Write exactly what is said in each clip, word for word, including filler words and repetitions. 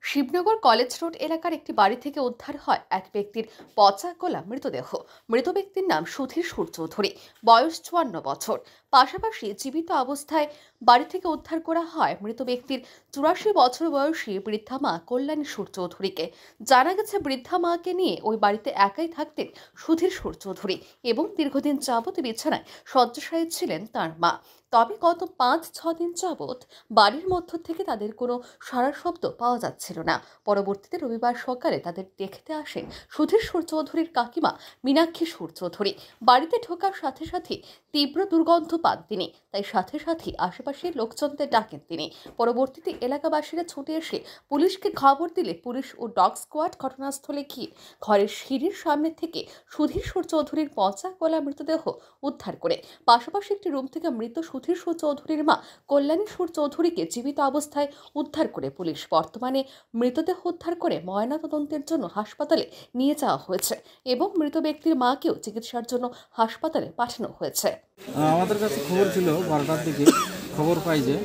Shibnagar college road এলাকার একটি বাড়ি থেকে উদ্ধার হয় এক ব্যক্তির পচা গলা মৃতদেহ। মৃত ব্যক্তির নাম সুধীর সুর চৌধুরী, বয়স চুয়ান্ন বছর। পাশাপাশি জীবিত অবস্থায় বাড়ি থেকে উদ্ধার করা হয় মৃত ব্যক্তির চুরাশি বছর বয়সী বৃদ্ধা মা কল্যাণী সুর চৌধুরীকে। জানা গেছে, বৃদ্ধা মাকে নিয়ে ওই বাড়িতে একাই থাকতেন সুধীর সুর চৌধুরী এবং দীর্ঘদিন যাবৎ বিছানায় শয্যাশায়ী ছিলেন তার মা। তবে গত পাঁচ ছ দিন যাবৎ বাড়ির মধ্য থেকে তাদের কোনো সাড়া শব্দ পাওয়া যাচ্ছিল না। পরবর্তীতে রবিবার সকালে তাদের দেখতে আসেন সুধীর সুর চৌধুরীর কাকিমা মীনাক্ষী সুর চৌধুরী। বাড়িতে ঢোকার সাথে সাথে তীব্র দুর্গন্ধ পান তিনি, তাই সাথে সাথে আশেপাশের লোকজনদের ডাকেন তিনি। পরবর্তীতে এলাকাবাসীরা ছুটে এসে পুলিশকে খবর দিলে পুলিশ ও ডগ স্কোয়াড ঘটনাস্থলে গিয়ে ঘরের সিঁড়ির সামনে থেকে সুধীর সুর চৌধুরীর পচা গলা মৃতদেহ উদ্ধার করে। পাশাপাশি একটি রুম থেকে মৃত সুধীর সুর চৌধুরীর মা কল্যাণী সুর চৌধুরীকে জীবিত অবস্থায় উদ্ধার করে পুলিশ। বর্তমানে মৃতদেহ উদ্ধার করে ময়নাতদন্তের জন্য হাসপাতালে নিয়ে যাওয়া হয়েছে এবং মৃত ব্যক্তির মাকেও চিকিৎসার জন্য হাসপাতালে পাঠানো হয়েছে। আমাদের কাছে খবর ছিল বারোটার দিকে, খবর পাই যে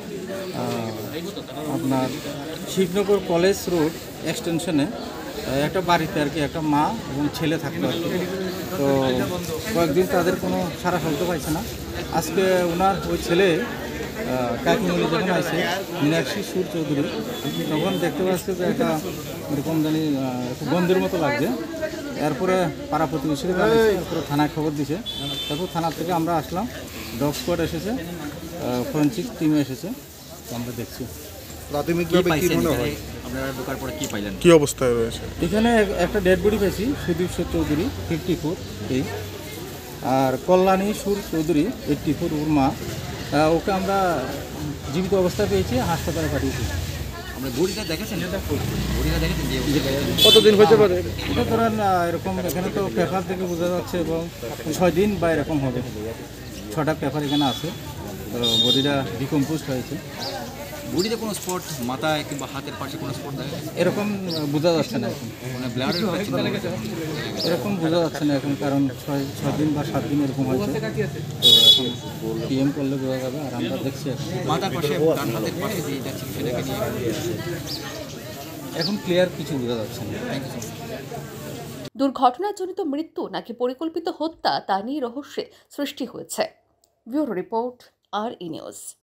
আপনার শিবনগর কলেজ রোড এক্সটেনশনে একটা বাড়িতে আর কি একটা মা এবং ছেলে থাকতো আর কি। তো কয়েকদিন তাদের কোনো সারা শব্দ পাইছে না। আজকে ওনার ওই ছেলে কাকিমণি যখন আসে মীনাক্ষী সুর চৌধুরী, তখন দেখতে পাচ্ছে যে একটা এরকম জানি একটু গন্ধের মতো লাগছে। এরপরে পাড়া প্রতিবেশীরা জানিয়েছে, এরপরে থানায় খবর দিছে। তারপর থানার থেকে আমরা আসলাম, ডগ স্কোয়াড এসেছে, ফরেনসিক টিম এসেছে, আমরা দেখছি। প্রাথমিকভাবে কি মনে হয় আপনারা ঢোকার পরে কি পাইলেন, কি অবস্থায় রয়েছে? এখানে একটা ডেড বডি পেয়েছি, সুদীপ সুর চৌধুরী ফিফটি ফোর এই, আর কল্যাণী সুর চৌধুরী এইটটি ফোর ওর মা। ওকে আমরা জীবিত অবস্থায় পেয়েছি, হাসপাতালে পাঠিয়েছি। আমরা বডিটা দেখেছেন? বডিটা দেখেছেন যে কতদিন হয়েছে পারে? এটা ধরেন এরকম, এখানে তো পেপার থেকে বোঝা যাচ্ছে এবং ছয় দিন বা এরকম হবে। ছটা পেপার এখানে আছে, তো বডিটা ডিকম্পোজ হয়েছে। বডিতে কোনো স্পট মাথায় কিংবা হাতের পাশে কোনো স্পট দেখা যাচ্ছে এরকম বোঝা যাচ্ছে না এখন, মানে ব্লাডের এরকম বোঝা যাচ্ছে না এখন, কারণ ছয় ছয় দিন বা সাত দিন এরকম হয়েছে। তো এখন পিএম করলে বোঝা যাবে, আর আমরা দেখছি এখন মাথার পাশে ডান হাতের পাশে যে যাচ্ছে সেটাকে নিয়ে এখন ক্লিয়ার কিছু বোঝা যাচ্ছে না। দুর্ঘটনাজনিত মৃত্যু নাকি পরিকল্পিত হত্যা তা নিয়ে রহস্যে সৃষ্টি হয়েছে। Bureau report, R E news.